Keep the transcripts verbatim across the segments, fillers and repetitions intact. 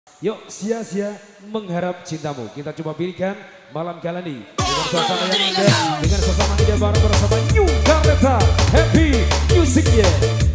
Yuk sia-sia mengharap cintamu. Kita coba pilihkan malam kali ini dengan suasana yang indah, dengan suasana indah bareng bersama New CARRETA Happy Music yeah.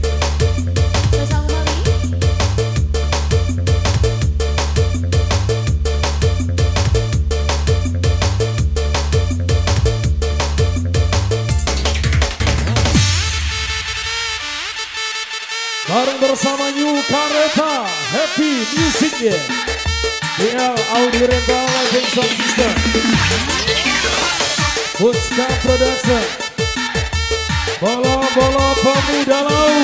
Bareng bersama New CARRETA Happy Music yeah. D L Audio Rental Lighting Sound System, Chaca Production, Bolo-bolo pemuda L A U.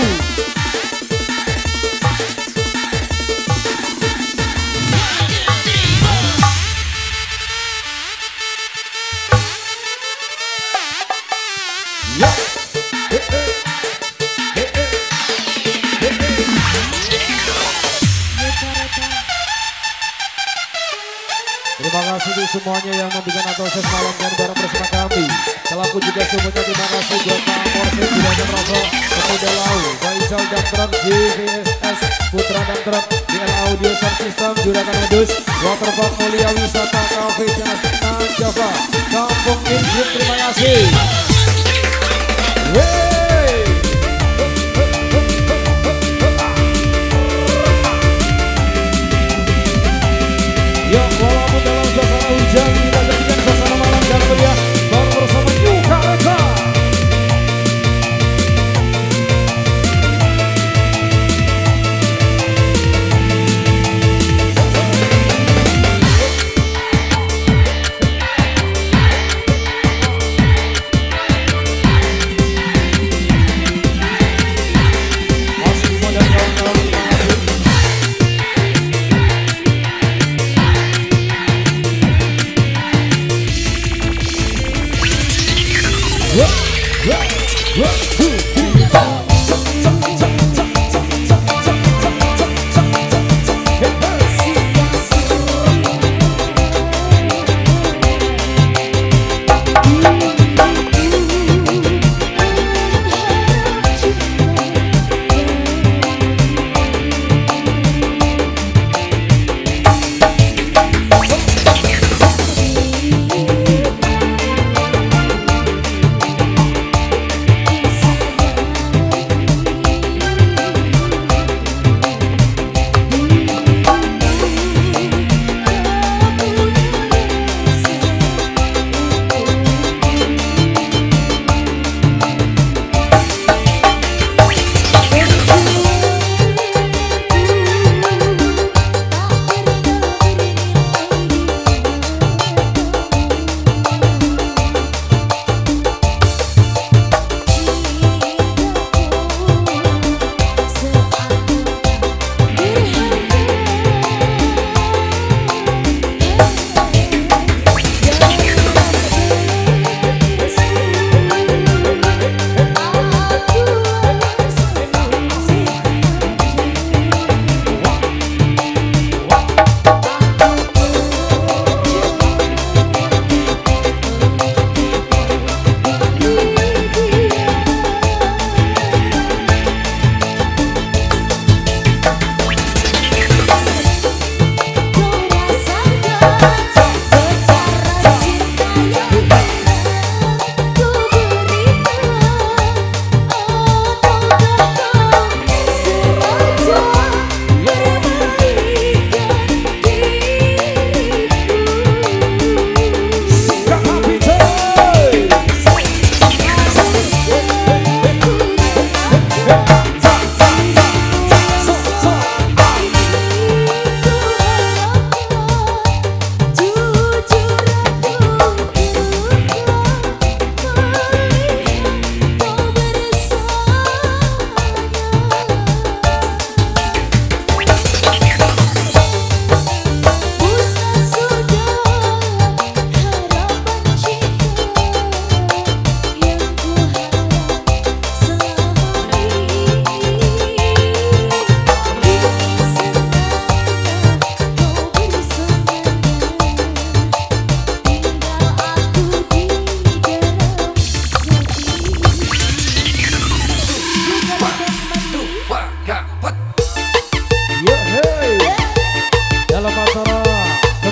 Ya. Terima kasih untuk semuanya yang memberikan antusias malam dan bareng bersama kami. Selaku juga semuanya terima kasih buat Pak Morse, Juragan Rosso, Pemuda L A U, Faisal dan Truk, J V S S, Putra dan Truk, D L Audio Sound System, Juragan Medus, Waterpark Mulia Wisata, Cafe Janatan Java, Kampung Inggris, terima kasih. Wey. Yuk, walaupun dalam suasana hujan, kita jadikan suasana malam dan meriah bareng bersama New CARRETA.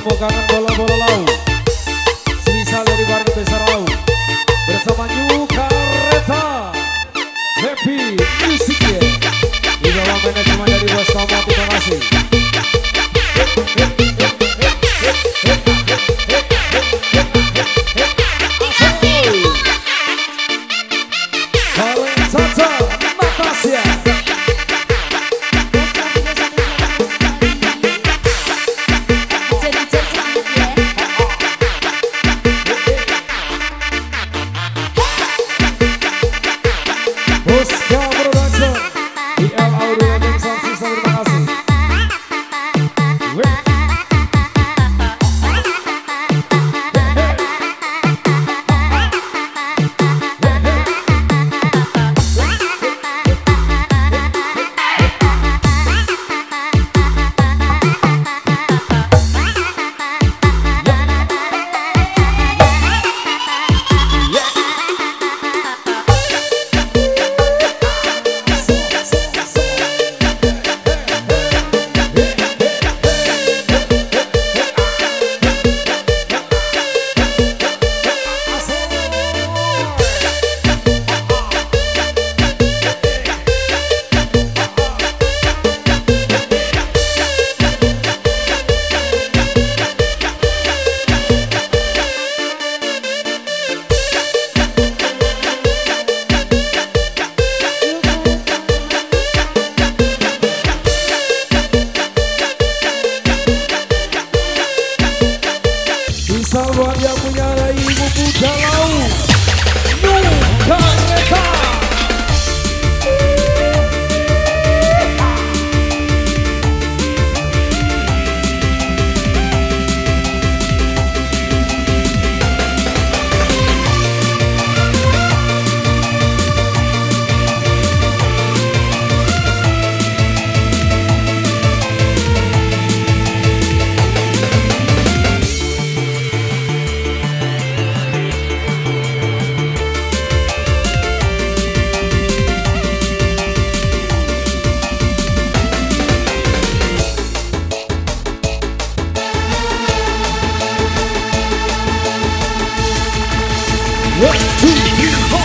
Tepuk tangan bola-bola L A U. Semisal dari warga besar L A U. Bersama New CARRETA. Happy Music ya. Di bawah manajemen dari Bos Tomo, terima kasih. Chaca, natasya. Bosca Production di L A U dengan sound system, terima kasih. Buat yang punya ibu muda L A U, New CARRETA. One, two, three, four,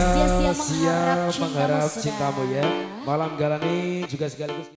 Natasya siap siap mengharap mengharap cintamu, cintamu ya. Malam galani juga sekaligus